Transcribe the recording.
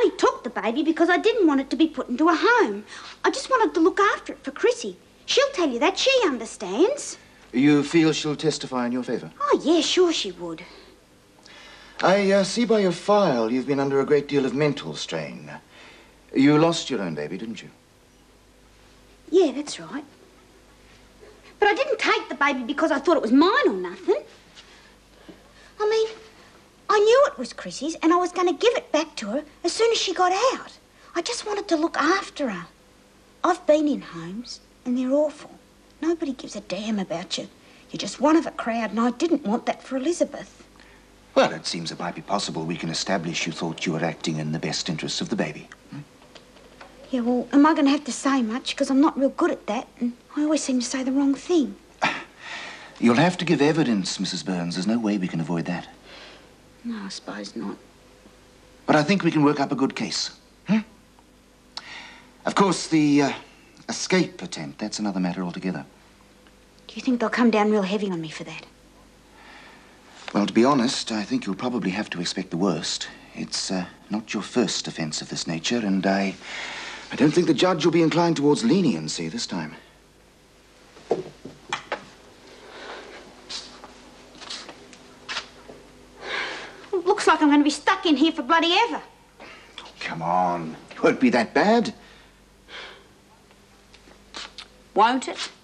only took the baby because I didn't want it to be put into a home. I just wanted to look after it for Chrissy. She'll tell you that. She understands. You feel she'll testify in your favour? Oh, yeah, sure she would. I see by your file you've been under a great deal of mental strain. You lost your own baby, didn't you? Yeah, that's right. But I didn't take the baby because I thought it was mine or nothing. I mean, I knew it was Chrissy's and I was going to give it back to her as soon as she got out. I just wanted to look after her. I've been in homes and they're awful. Nobody gives a damn about you. You're just one of a crowd and I didn't want that for Elizabeth. Well, it seems it might be possible we can establish you thought you were acting in the best interests of the baby. Yeah, well, am I going to have to say much? Because I'm not real good at that, and I always seem to say the wrong thing. You'll have to give evidence, Mrs. Burns. There's no way we can avoid that. No, I suppose not. But I think we can work up a good case. Of course, the escape attempt, that's another matter altogether. Do you think they'll come down real heavy on me for that? Well, to be honest, I think you'll probably have to expect the worst. It's not your first offence of this nature, and I don't think the judge will be inclined towards leniency this time. Looks like I'm going to be stuck in here for bloody ever. Oh, come on. It won't be that bad. Won't it?